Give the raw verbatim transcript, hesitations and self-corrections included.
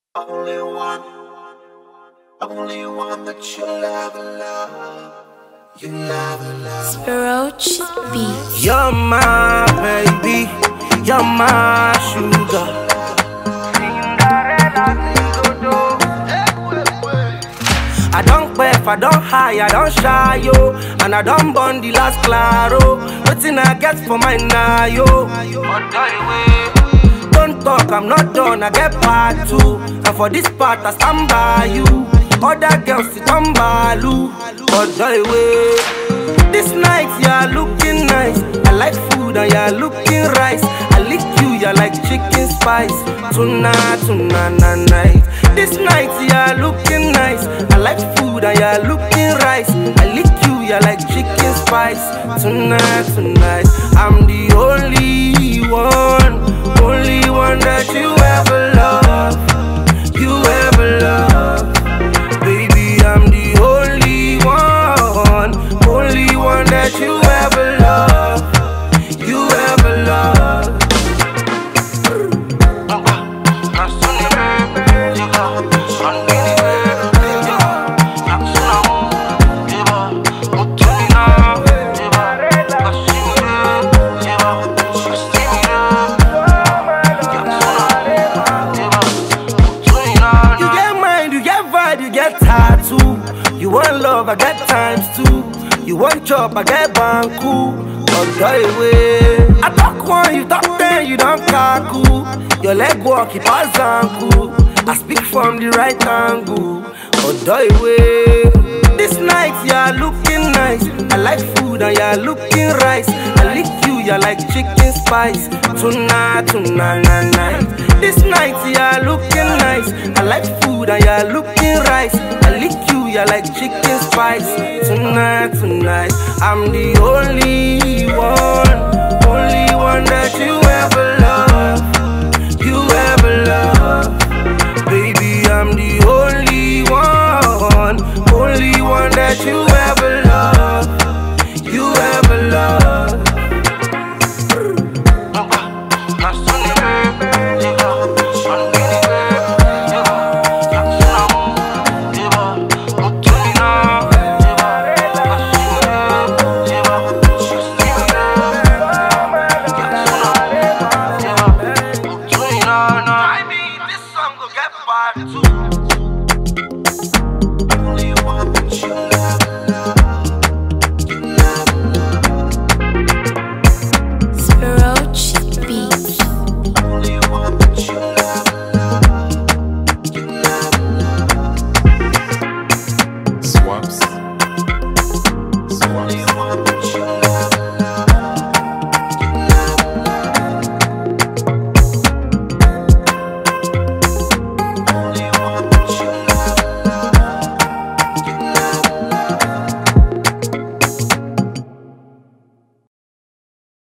Only one, only one that you'll ever love. You'll ever love. Huncho Vibez. You're my baby, you're my sugar. I don't quaff, I don't high, I don't shy, yo. And I don't burn the last claro. Waiting I get for my now, yo. Don't talk, I'm not done, I get part two. And for this part, I stand by you. Other girls sit on balu, but die way. This night, you're looking nice. I like food and you're looking rice. I lick you, you're like chicken spice. Tonight, tonight, night. This night, you're looking nice. I like food and you're looking rice. I lick you, you're like chicken spice. Tonight, tonight, I'm the only one, only one that you ever love, you ever love. Baby, I'm the only one, only one that you ever love, you ever love. You want love, I get times two. You want chop, I get banku. Oh, die way. I talk one, you talk ten, you don't kaku. Your leg walk, you pass anku. I speak from the right angle. Oh, die way. This night, you're looking nice. I like food and you're looking rice. I lick you, you're like chicken spice. Tonight, tonight, night, night. This night, you're looking nice. I like food and you're looking rice. I lick you, you're like chicken spice. Tonight, tonight, I'm the only one, only one that you ever love, you ever love. Baby, I'm the only one, only one that you ever love, you ever love. I mean, this song will get part two.